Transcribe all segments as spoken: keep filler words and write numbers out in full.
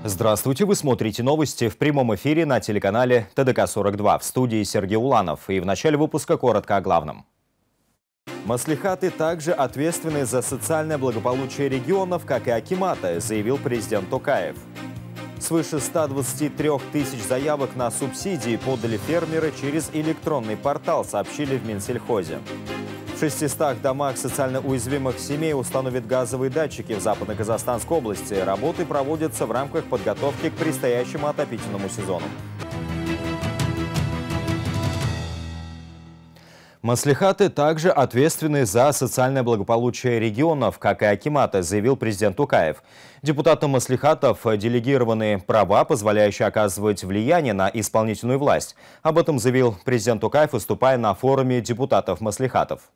Здравствуйте, вы смотрите новости в прямом эфире на телеканале Тэ Дэ Ка сорок два. В студии Сергей Уланов. И в начале выпуска коротко о главном. Маслихаты также ответственны за социальное благополучие регионов, как и акиматы, заявил президент Токаев. Свыше ста двадцати трёх тысяч заявок на субсидии подали фермеры через электронный портал, сообщили в Минсельхозе. В шестистах домах социально уязвимых семей установят газовые датчики в Западно-Казахстанской области. Работы проводятся в рамках подготовки к предстоящему отопительному сезону. Маслихаты также ответственны за социальное благополучие регионов, как и акиматы, заявил президент Токаев. Депутатам маслихатов делегированы права, позволяющие оказывать влияние на исполнительную власть. Об этом заявил президент Токаев, выступая на форуме депутатов маслихатов.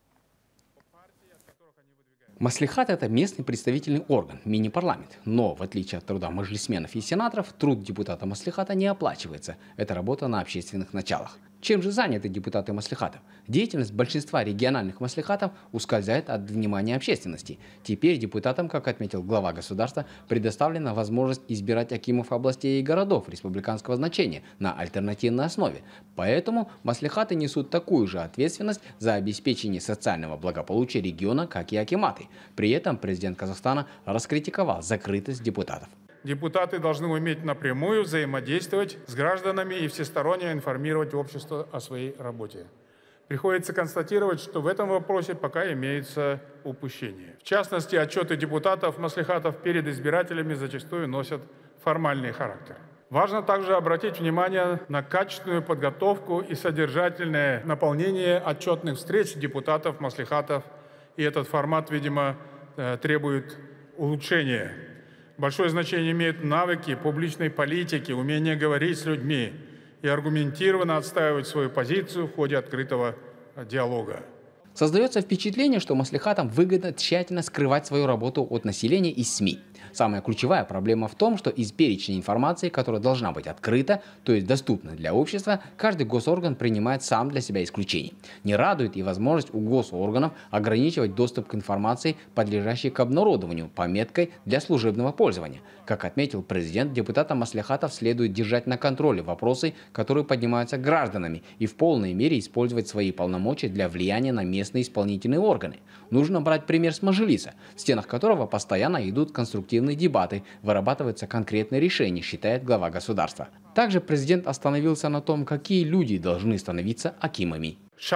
Маслихат – это местный представительный орган, мини-парламент. Но, в отличие от труда маджлисменов и сенаторов, труд депутата маслихата не оплачивается. Это работа на общественных началах. Чем же заняты депутаты маслихатов? Деятельность большинства региональных маслихатов ускользает от внимания общественности. Теперь депутатам, как отметил глава государства, предоставлена возможность избирать акимов областей и городов республиканского значения на альтернативной основе. Поэтому маслихаты несут такую же ответственность за обеспечение социального благополучия региона, как и акиматы. При этом президент Казахстана раскритиковал закрытость депутатов. Депутаты должны уметь напрямую взаимодействовать с гражданами и всесторонне информировать общество о своей работе. Приходится констатировать, что в этом вопросе пока имеются упущения. В частности, отчеты депутатов маслихатов перед избирателями зачастую носят формальный характер. Важно также обратить внимание на качественную подготовку и содержательное наполнение отчетных встреч депутатов маслихатов. И этот формат, видимо, требует улучшения. Большое значение имеют навыки публичной политики, умение говорить с людьми и аргументированно отстаивать свою позицию в ходе открытого диалога. Создается впечатление, что маслихатам выгодно тщательно скрывать свою работу от населения и СМИ. Самая ключевая проблема в том, что из перечня информации, которая должна быть открыта, то есть доступна для общества, каждый госорган принимает сам для себя исключение. Не радует и возможность у госорганов ограничивать доступ к информации, подлежащей к обнародованию, пометкой для служебного пользования. Как отметил президент, депутатам маслихатов следует держать на контроле вопросы, которые поднимаются гражданами, и в полной мере использовать свои полномочия для влияния на местные исполнительные органы. Нужно брать пример с Мажилиса, в стенах которого постоянно идут конструктивные дебаты, вырабатываются конкретные решения, считает глава государства. Также президент остановился на том, какие люди должны становиться акимами.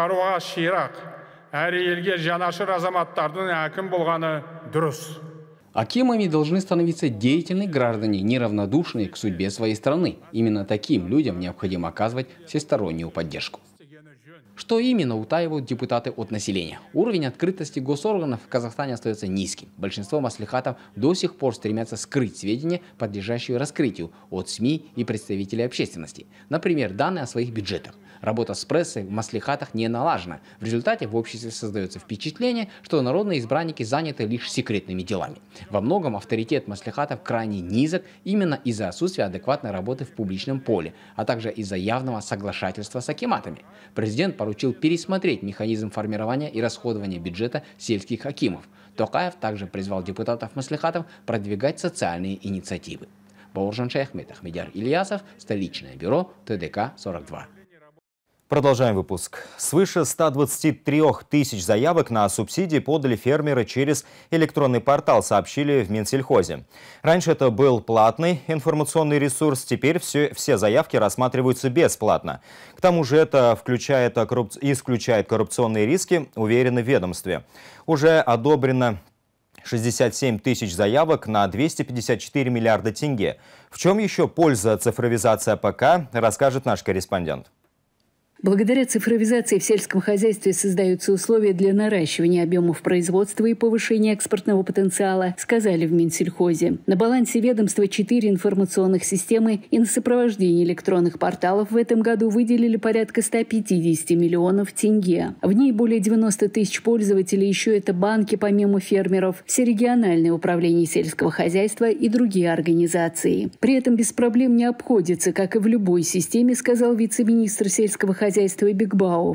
Акимами должны становиться деятельные граждане, неравнодушные к судьбе своей страны. Именно таким людям необходимо оказывать всестороннюю поддержку. Что именно утаивают депутаты от населения? Уровень открытости госорганов в Казахстане остается низким. Большинство маслихатов до сих пор стремятся скрыть сведения, подлежащие раскрытию, от СМИ и представителей общественности. Например, данные о своих бюджетах. Работа с прессой в маслихатах не налажена. В результате в обществе создается впечатление, что народные избранники заняты лишь секретными делами. Во многом авторитет маслихатов крайне низок именно из-за отсутствия адекватной работы в публичном поле, а также из-за явного соглашательства с акиматами. Президент поручил пересмотреть механизм формирования и расходования бюджета сельских акимов. Токаев также призвал депутатов маслихатов продвигать социальные инициативы. Бауыржан Шаяхмет, Ахмедияр Ильясов, столичное бюро Тэ Дэ Ка сорок два. Продолжаем выпуск. Свыше ста двадцати трёх тысяч заявок на субсидии подали фермеры через электронный портал, сообщили в Минсельхозе. Раньше это был платный информационный ресурс, теперь все, все заявки рассматриваются бесплатно. К тому же это включает, корруп... исключает коррупционные риски, уверены в ведомстве. Уже одобрено шестьдесят семь тысяч заявок на двести пятьдесят четыре миллиарда тенге. В чем еще польза цифровизации А Пэ Ка, расскажет наш корреспондент. Благодаря цифровизации в сельском хозяйстве создаются условия для наращивания объемов производства и повышения экспортного потенциала, сказали в Минсельхозе. На балансе ведомства четыре информационных системы, и на сопровождение электронных порталов в этом году выделили порядка ста пятидесяти миллионов тенге. В ней более девяноста тысяч пользователей, еще это банки помимо фермеров, все региональные управления сельского хозяйства и другие организации. При этом без проблем не обходится, как и в любой системе, сказал вице-министр сельского хозяйства Бекбауов.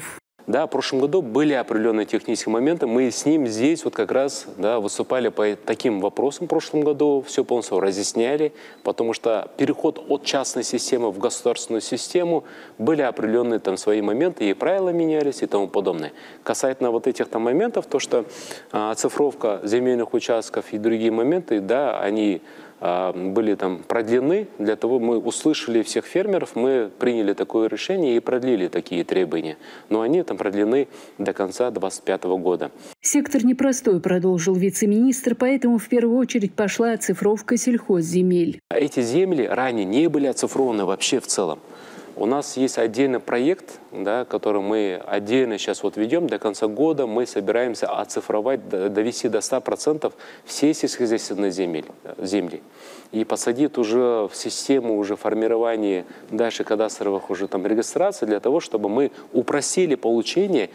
Да, в прошлом году были определенные технические моменты. Мы с ним здесь вот как раз да, выступали по таким вопросам в прошлом году. Все полностью разъясняли, потому что переход от частной системы в государственную систему были определенные там свои моменты, и правила менялись и тому подобное. Касательно вот этих там моментов, то, что а, оцифровка земельных участков и другие моменты, да, они были там продлены, для того мы услышали всех фермеров, мы приняли такое решение и продлили такие требования. Но они там продлены до конца две тысячи двадцать пятого года. Сектор непростой, продолжил вице-министр, поэтому в первую очередь пошла оцифровка сельхозземель. Эти земли ранее не были оцифрованы вообще в целом. У нас есть отдельный проект, да, который мы отдельно сейчас вот ведем. До конца года мы собираемся оцифровать, довести до ста процентов все сельскохозяйственные земли, земли. И посадить уже в систему уже формирования дальше кадастровых уже там регистраций для того, чтобы мы упростили получение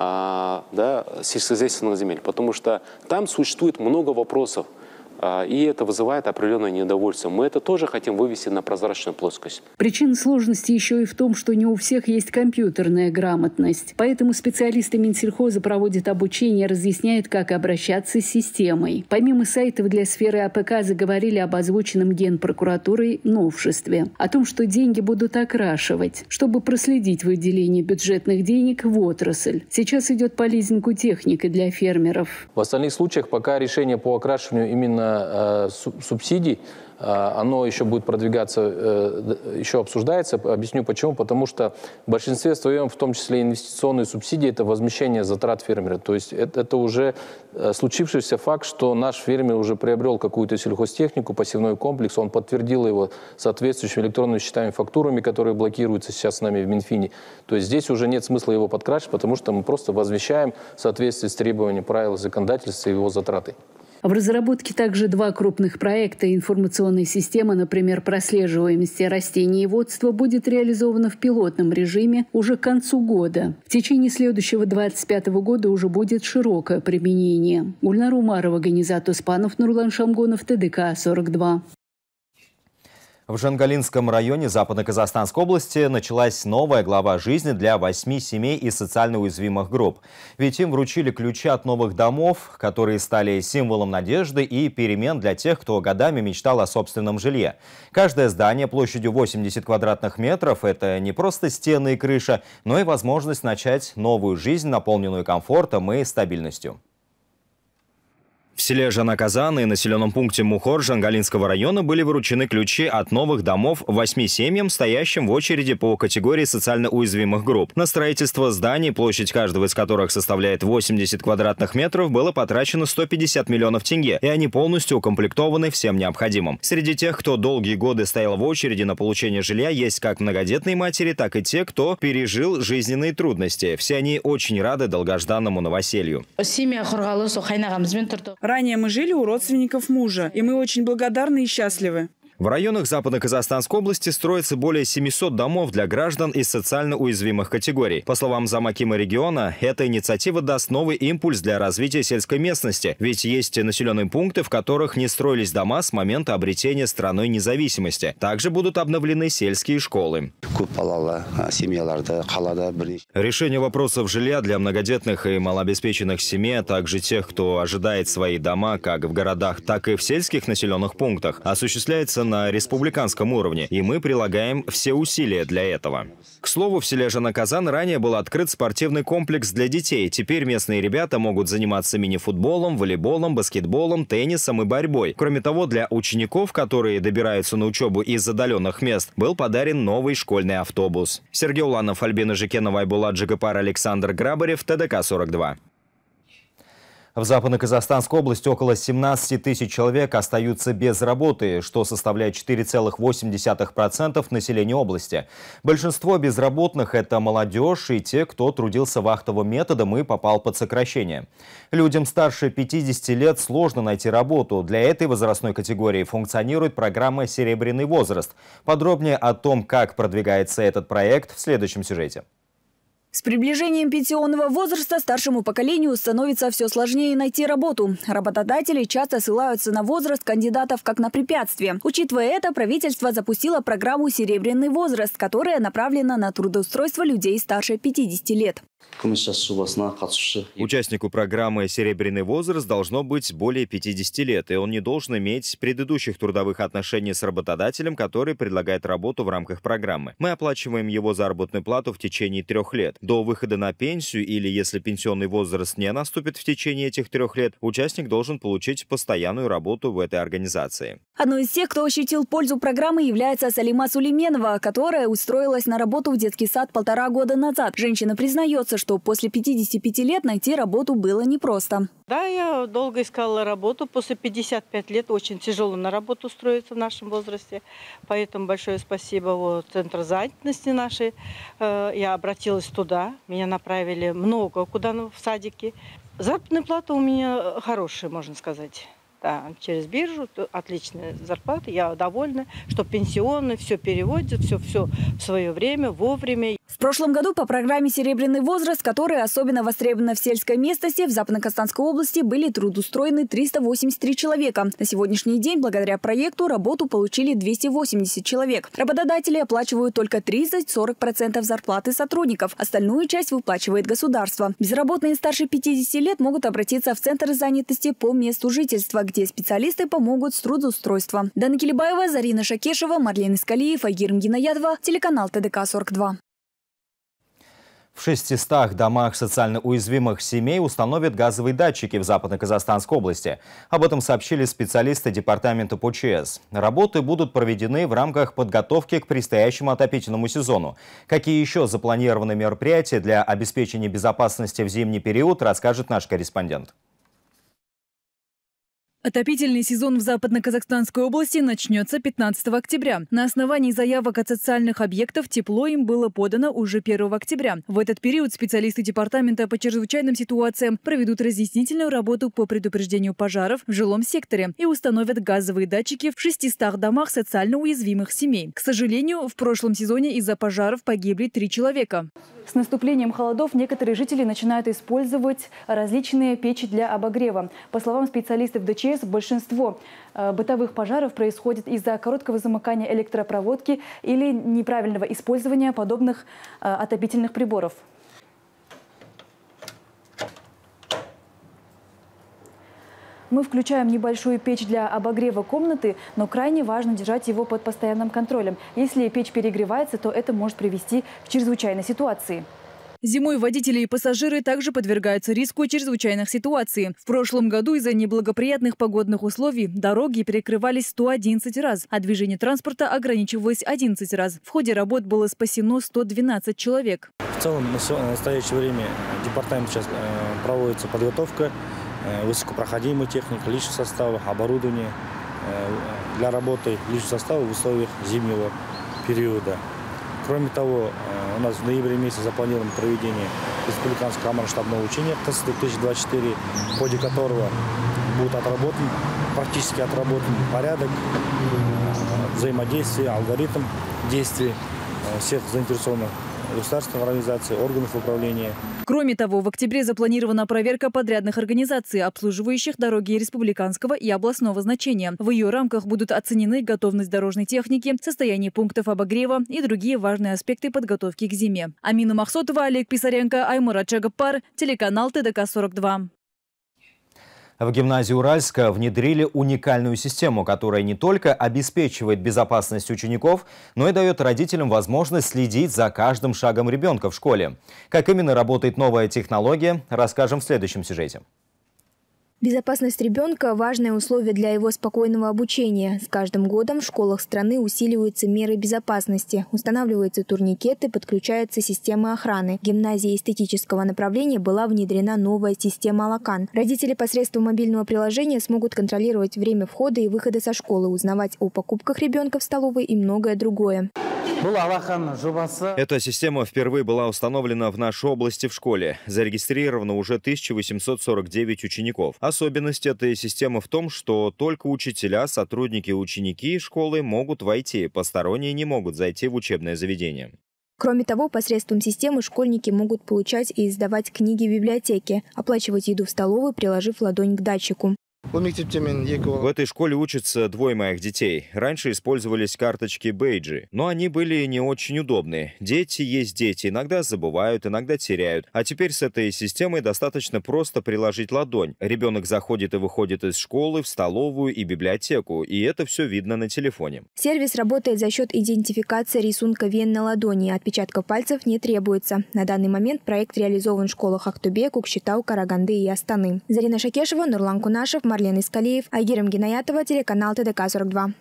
а, да, сельскохозяйственных земель. Потому что там существует много вопросов. И это вызывает определенное недовольство. Мы это тоже хотим вывести на прозрачную плоскость. Причина сложности еще и в том, что не у всех есть компьютерная грамотность. Поэтому специалисты Минсельхоза проводят обучение, разъясняют, как обращаться с системой. Помимо сайтов для сферы АПК заговорили об озвученном Генпрокуратурой новшестве. О том, что деньги будут окрашивать, чтобы проследить выделение бюджетных денег в отрасль. Сейчас идет по лизингу техники для фермеров. В остальных случаях пока решение по окрашиванию именно субсидий, оно еще будет продвигаться, еще обсуждается. Объясню почему. Потому что в большинстве своем, в том числе инвестиционные субсидии, это возмещение затрат фермера. То есть это, это уже случившийся факт, что наш фермер уже приобрел какую-то сельхозтехнику, посевной комплекс, он подтвердил его соответствующими электронными счетами, фактурами, которые блокируются сейчас с нами в Минфине. То есть здесь уже нет смысла его подкрашивать, потому что мы просто возмещаем в соответствии с требованиями правил законодательства его затраты. В разработке также два крупных проекта. Информационная система, например, прослеживаемости растениеводства, будет реализована в пилотном режиме уже к концу года. В течение следующего двадцать пятого года уже будет широкое применение. Гульнара Умарова, Ганизат Успанов, Нурлан Шамгонов, Т Д К сорок два. В Жангалинском районе Западно-Казахстанской области началась новая глава жизни для восьми семей из социально уязвимых групп. Ведь им вручили ключи от новых домов, которые стали символом надежды и перемен для тех, кто годами мечтал о собственном жилье. Каждое здание площадью восемьдесят квадратных метров – это не просто стены и крыша, но и возможность начать новую жизнь, наполненную комфортом и стабильностью. В селе Жанаказан и населенном пункте Мухор Жангалинского района были вручены ключи от новых домов восьми семьям, стоящим в очереди по категории социально уязвимых групп. На строительство зданий, площадь каждого из которых составляет восемьдесят квадратных метров, было потрачено сто пятьдесят миллионов тенге, и они полностью укомплектованы всем необходимым. Среди тех, кто долгие годы стоял в очереди на получение жилья, есть как многодетные матери, так и те, кто пережил жизненные трудности. Все они очень рады долгожданному новоселью. Ранее мы жили у родственников мужа, и мы очень благодарны и счастливы. В районах Западно-Казахстанской области строится более семисот домов для граждан из социально уязвимых категорий. По словам замакима региона, эта инициатива даст новый импульс для развития сельской местности. Ведь есть населенные пункты, в которых не строились дома с момента обретения страной независимости. Также будут обновлены сельские школы. Решение вопросов жилья для многодетных и малообеспеченных семей, а также тех, кто ожидает свои дома как в городах, так и в сельских населенных пунктах, осуществляется на республиканском уровне, и мы прилагаем все усилия для этого. К слову, в селе Жанаказан ранее был открыт спортивный комплекс для детей. Теперь местные ребята могут заниматься мини-футболом, волейболом, баскетболом, теннисом и борьбой. Кроме того, для учеников, которые добираются на учебу из отдаленных мест, был подарен новый школьный автобус. Сергей Уланов, Альбина Жикенова, Айбулат Джигапар, Александр Грабарев, Т Д К сорок два. В Западно-Казахстанской области около семнадцати тысяч человек остаются без работы, что составляет четыре целых восемь десятых процента населения области. Большинство безработных – это молодежь и те, кто трудился вахтовым методом и попал под сокращение. Людям старше пятидесяти лет сложно найти работу. Для этой возрастной категории функционирует программа «Серебряный возраст». Подробнее о том, как продвигается этот проект, в следующем сюжете. С приближением пенсионного возраста старшему поколению становится все сложнее найти работу. Работодатели часто ссылаются на возраст кандидатов как на препятствие. Учитывая это, правительство запустило программу «Серебряный возраст», которая направлена на трудоустройство людей старше пятидесяти лет. Участнику программы «Серебряный возраст» должно быть более пятидесяти лет, и он не должен иметь предыдущих трудовых отношений с работодателем, который предлагает работу в рамках программы. Мы оплачиваем его заработную плату в течение трех лет. До выхода на пенсию или если пенсионный возраст не наступит в течение этих трех лет, участник должен получить постоянную работу в этой организации. Одной из тех, кто ощутил пользу программы, является Салима Сулейменова, которая устроилась на работу в детский сад полтора года назад. Женщина признается, что после пятидесяти пяти лет найти работу было непросто. Да, я долго искала работу. После пятидесяти пяти лет очень тяжело на работу устроиться в нашем возрасте. Поэтому большое спасибо вот, Центру занятости нашей. Я обратилась туда. Меня направили много куда в садики. Заработная плата у меня хорошая, можно сказать. Да, через биржу отличная зарплата, я довольна, что пенсионный, все переводят, все, все в свое время, вовремя. В прошлом году по программе «Серебряный возраст», которая особенно востребована в сельской местности, в Западно-Казахстанской области были трудоустроены триста восемьдесят три человека. На сегодняшний день, благодаря проекту, работу получили двести восемьдесят человек. Работодатели оплачивают только тридцать-сорок процентов зарплаты сотрудников. Остальную часть выплачивает государство. Безработные старше пятидесяти лет могут обратиться в Центр занятости по месту жительства, где специалисты помогут с трудоустройством. Дана Келебаева, Зарина Шакешева, Марлен Искалиев, Айгир Мгинаядова, телеканал Т Д К сорок два. В шестистах домах социально уязвимых семей установят газовые датчики в Западно-Казахстанской области. Об этом сообщили специалисты департамента П Ч С. Работы будут проведены в рамках подготовки к предстоящему отопительному сезону. Какие еще запланированы мероприятия для обеспечения безопасности в зимний период, расскажет наш корреспондент. Отопительный сезон в Западно-Казахстанской области начнется пятнадцатого октября. На основании заявок от социальных объектов тепло им было подано уже первого октября. В этот период специалисты департамента по чрезвычайным ситуациям проведут разъяснительную работу по предупреждению пожаров в жилом секторе и установят газовые датчики в шестистах домах социально уязвимых семей. К сожалению, в прошлом сезоне из-за пожаров погибли три человека. С наступлением холодов некоторые жители начинают использовать различные печи для обогрева. По словам специалистов Д Ч С, большинство э, бытовых пожаров происходит из-за короткого замыкания электропроводки или неправильного использования подобных э, отопительных приборов. Мы включаем небольшую печь для обогрева комнаты, но крайне важно держать его под постоянным контролем. Если печь перегревается, то это может привести к чрезвычайной ситуации. Зимой водители и пассажиры также подвергаются риску чрезвычайных ситуаций. В прошлом году из-за неблагоприятных погодных условий дороги перекрывались сто одиннадцать раз, а движение транспорта ограничивалось одиннадцать раз. В ходе работ было спасено сто двенадцать человек. В целом, на настоящее время департамент сейчас проводится подготовка высокопроходимой техники, личного состава, оборудования для работы личного состава в условиях зимнего периода. Кроме того, у нас в ноябре месяце запланировано проведение республиканского командно-штабного учения две тысячи двадцать четыре, в ходе которого будет отработан, практически отработан порядок взаимодействия, алгоритм действий всех заинтересованных государственных организаций, органов управления. Кроме того, в октябре запланирована проверка подрядных организаций, обслуживающих дороги республиканского и областного значения. В ее рамках будут оценены готовность дорожной техники, состояние пунктов обогрева и другие важные аспекты подготовки к зиме. Амина Махсотова, Олег Писаренко, Аймурат Чагапар, телеканал Т Д К сорок два. В гимназии Уральска внедрили уникальную систему, которая не только обеспечивает безопасность учеников, но и дает родителям возможность следить за каждым шагом ребенка в школе. Как именно работает новая технология, расскажем в следующем сюжете. Безопасность ребенка – важное условие для его спокойного обучения. С каждым годом в школах страны усиливаются меры безопасности, устанавливаются турникеты, подключается система охраны. В гимназии эстетического направления была внедрена новая система «Алакан». Родители посредством мобильного приложения смогут контролировать время входа и выхода со школы, узнавать о покупках ребенка в столовой и многое другое. Эта система впервые была установлена в нашей области в школе. Зарегистрировано уже тысяча восемьсот сорок девять учеников. Особенность этой системы в том, что только учителя, сотрудники и ученики школы могут войти, посторонние не могут зайти в учебное заведение. Кроме того, посредством системы школьники могут получать и издавать книги в библиотеке, оплачивать еду в столовой, приложив ладонь к датчику. В этой школе учатся двое моих детей. Раньше использовались карточки бейджи, но они были не очень удобные. Дети есть дети, иногда забывают, иногда теряют. А теперь с этой системой достаточно просто приложить ладонь. Ребенок заходит и выходит из школы в столовую и библиотеку, и это все видно на телефоне. Сервис работает за счет идентификации рисунка вен на ладони, отпечатков пальцев не требуется. На данный момент проект реализован в школах Актубе, Кукшетау, Караганды и Астаны. Зарина Шакешева, Нурлан Кунашев, Марлен Искалиев, Айгерим Гинаятова, телеканал Т Д К сорок два.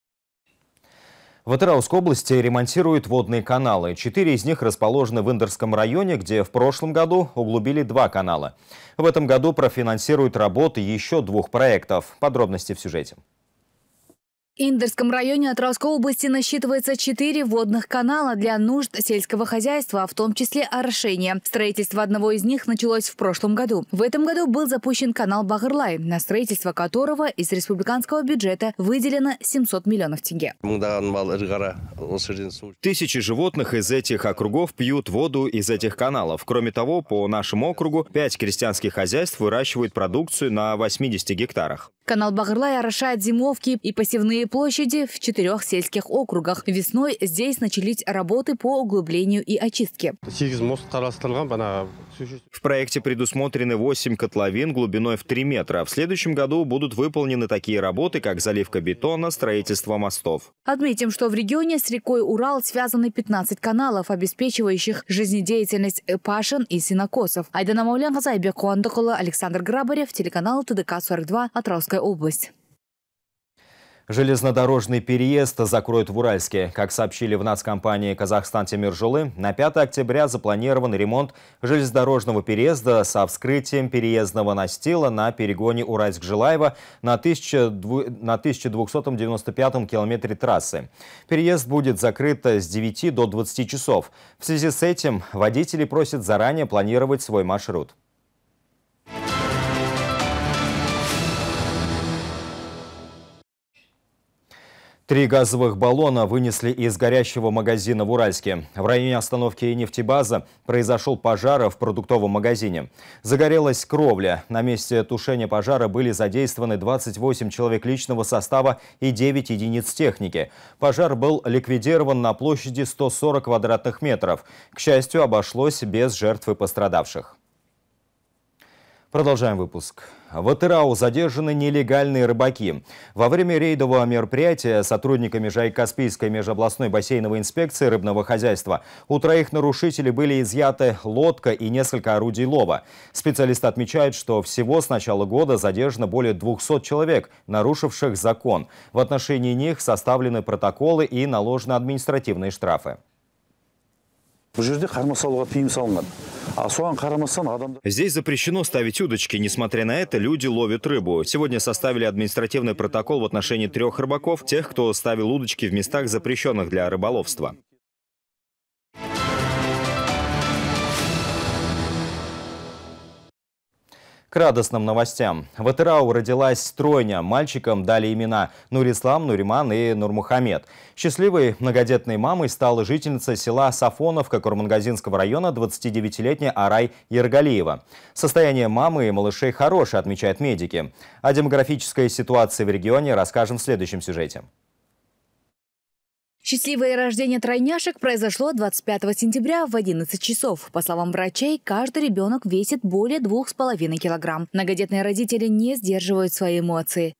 В Атырауской области ремонтируют водные каналы. Четыре из них расположены в Индерском районе, где в прошлом году углубили два канала. В этом году профинансируют работы еще двух проектов. Подробности в сюжете. В Индерском районе Атырауской области насчитывается четыре водных канала для нужд сельского хозяйства, в том числе орошения. Строительство одного из них началось в прошлом году. В этом году был запущен канал Багырлай, на строительство которого из республиканского бюджета выделено семьсот миллионов тенге. Тысячи животных из этих округов пьют воду из этих каналов. Кроме того, по нашему округу пять крестьянских хозяйств выращивают продукцию на восьмидесяти гектарах. Канал Багырлай орошает зимовки и посевные площади в четырех сельских округах. Весной здесь начались работы по углублению и очистке. В проекте предусмотрены восемь котловин глубиной в три метра. В следующем году будут выполнены такие работы, как заливка бетона, строительство мостов. Отметим, что в регионе с рекой Урал связаны пятнадцать каналов, обеспечивающих жизнедеятельность пашин и сенокосов. Айдана Маулян, Газайбек Куандыкулы, Александр Грабарев, телеканал Т Д К сорок два, Атырауская область. Железнодорожный переезд закроют в Уральске. Как сообщили в нацкомпании «Казахстан Темиржолы», на пятое октября запланирован ремонт железнодорожного переезда со вскрытием переездного настила на перегоне Уральск-Жилаево на тысяча двухсотом девяносто пятом километре трассы. Переезд будет закрыт с девяти до двадцати часов. В связи с этим водители просят заранее планировать свой маршрут. Три газовых баллона вынесли из горящего магазина в Уральске. В районе остановки «Нефтебаза» произошел пожар в продуктовом магазине. Загорелась кровля. На месте тушения пожара были задействованы двадцать восемь человек личного состава и девять единиц техники. Пожар был ликвидирован на площади сто сорок квадратных метров. К счастью, обошлось без жертв и пострадавших. Продолжаем выпуск. В Атырау задержаны нелегальные рыбаки. Во время рейдового мероприятия сотрудниками Жайык-Каспийской межобластной бассейновой инспекции рыбного хозяйства у троих нарушителей были изъяты лодка и несколько орудий лова. Специалисты отмечают, что всего с начала года задержано более двухсот человек, нарушивших закон. В отношении них составлены протоколы и наложены административные штрафы. Здесь запрещено ставить удочки. Несмотря на это, люди ловят рыбу. Сегодня составили административный протокол в отношении трех рыбаков, тех, кто ставил удочки в местах, запрещенных для рыболовства. К радостным новостям. В Атырау родилась тройня. Мальчикам дали имена Нурислам, Нуриман и Нурмухамед. Счастливой многодетной мамой стала жительница села Сафоновка Курмангазинского района двадцатидевятилетняя Арай Ергалиева. Состояние мамы и малышей хорошее, отмечают медики. О демографической ситуации в регионе расскажем в следующем сюжете. Счастливое рождение тройняшек произошло двадцать пятого сентября в одиннадцать часов. По словам врачей, каждый ребенок весит более двух с половиной килограмм. Многодетные родители не сдерживают свои эмоции.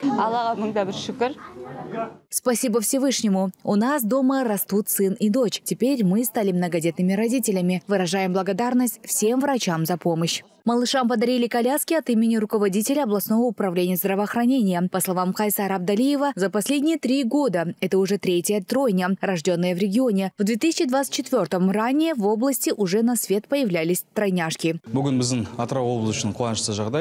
Спасибо Всевышнему. У нас дома растут сын и дочь. Теперь мы стали многодетными родителями. Выражаем благодарность всем врачам за помощь. Малышам подарили коляски от имени руководителя областного управления здравоохранения. По словам Хайсара Абдалиева, за последние три года это уже третья тройня, рожденная в регионе. В две тысячи двадцать четвёртом ранее в области уже на свет появлялись тройняшки.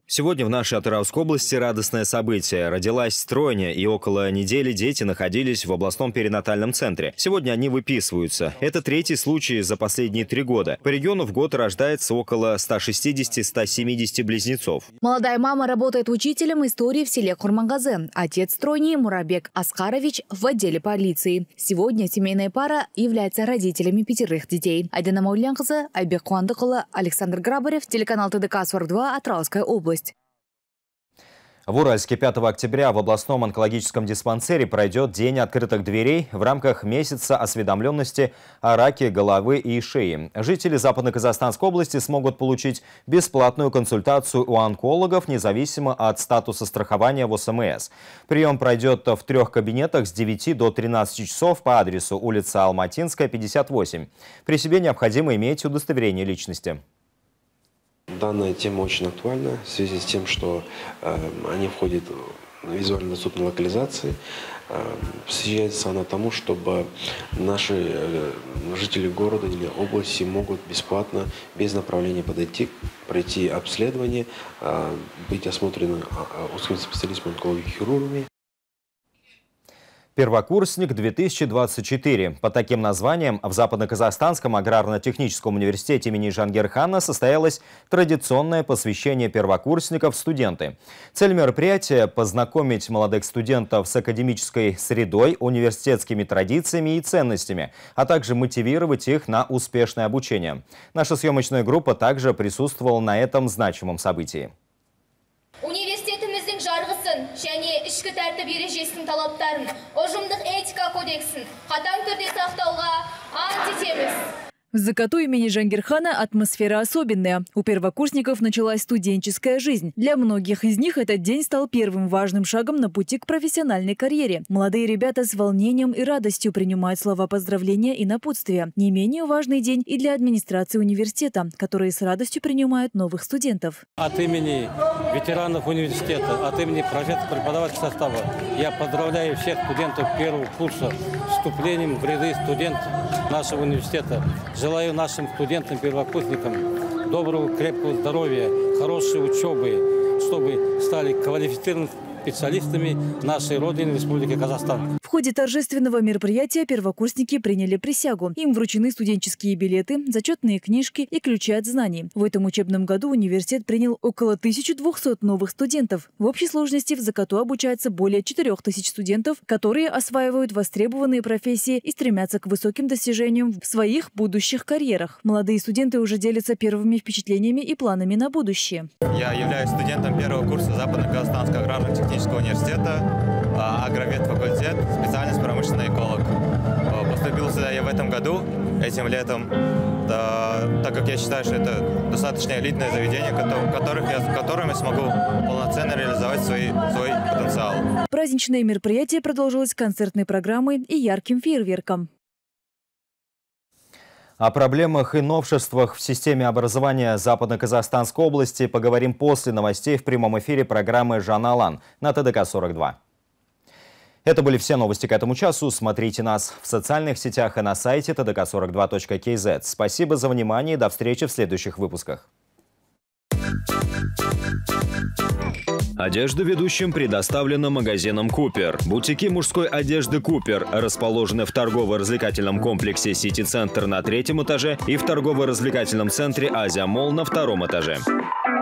Сегодня в нашей Атырауской области радостное событие. Родилась стройня, и около недели дети находились в областном перинатальном центре. Сегодня они выписываются. Это третий случай за последние три года. По региону в год рождается около ста шестидесяти — ста семидесяти близнецов. Молодая мама работает учителем истории в селе Курмангазы. Отец стройни Мурабек Аскарович в отделе полиции. Сегодня семейная пара является родителями пятерых детей. Айдана Маулянкызы, Айбек Куандыкулы, Александр Грабарев, телеканал Т Д К сорок два, Атырауская область. В Уральске пятого октября в областном онкологическом диспансере пройдет День открытых дверей в рамках месяца осведомленности о раке головы и шеи. Жители Западно-Казахстанской области смогут получить бесплатную консультацию у онкологов, независимо от статуса страхования в О С М С. Прием пройдет в трех кабинетах с девяти до тринадцати часов по адресу улица Алматинская, пятьдесят восемь. При себе необходимо иметь удостоверение личности. Данная тема очень актуальна в связи с тем, что э, они входят в визуально доступной локализации. Э, Посвящается она тому, чтобы наши э, жители города или области могут бесплатно, без направления подойти, пройти обследование, э, быть осмотрены узкими специалистами, онкологами-хирургами. Первокурсник две тысячи двадцать четыре. Под таким названием в Западно-Казахстанском аграрно-техническом университете имени Жангирхана состоялось традиционное посвящение первокурсников в студенты. Цель мероприятия – познакомить молодых студентов с академической средой, университетскими традициями и ценностями, а также мотивировать их на успешное обучение. Наша съемочная группа также присутствовала на этом значимом событии. және ішкі тәртіп ережесінің талаптарын, ұжымдық этика кодексін қатаң түрде сақтауға ант етеміз. В ЗКТУ имени Жангирхана атмосфера особенная. У первокурсников началась студенческая жизнь. Для многих из них этот день стал первым важным шагом на пути к профессиональной карьере. Молодые ребята с волнением и радостью принимают слова поздравления и напутствия. Не менее важный день и для администрации университета, которые с радостью принимают новых студентов. От имени ветеранов университета, от имени преподавательского состава я поздравляю всех студентов первого курса с вступлением в ряды студентов нашего университета. Желаю нашим студентам-первокурсникам доброго, крепкого здоровья, хорошей учебы, чтобы стали квалифицированными специалистами нашей родины, Республики Казахстан. В ходе торжественного мероприятия первокурсники приняли присягу. Им вручены студенческие билеты, зачетные книжки и ключи от знаний. В этом учебном году университет принял около тысячи двухсот новых студентов. В общей сложности в ЗКТУ обучается более четырёх тысяч студентов, которые осваивают востребованные профессии и стремятся к высоким достижениям в своих будущих карьерах. Молодые студенты уже делятся первыми впечатлениями и планами на будущее. Я являюсь студентом первого курса Западно-Казахстанского аграрно-технического университета, агровед факультет, специальность промышленный эколог. Поступил сюда я в этом году, этим летом, да, так как я считаю, что это достаточно элитное заведение, в которых я, в котором я смогу полноценно реализовать свой, свой потенциал. Праздничное мероприятие продолжилось концертной программой и ярким фейерверком. О проблемах и новшествах в системе образования Западно-Казахстанской области поговорим после новостей в прямом эфире программы «Жан Алан» на Т Д К сорок два. Это были все новости к этому часу. Смотрите нас в социальных сетях и на сайте тэ дэ ка сорок два точка кей зет. Спасибо за внимание и до встречи в следующих выпусках. Одежда ведущим предоставлена магазином «Купер». Бутики мужской одежды «Купер» расположены в торгово-развлекательном комплексе «Сити-центр» на третьем этаже и в торгово-развлекательном центре «Азия Молл» на втором этаже.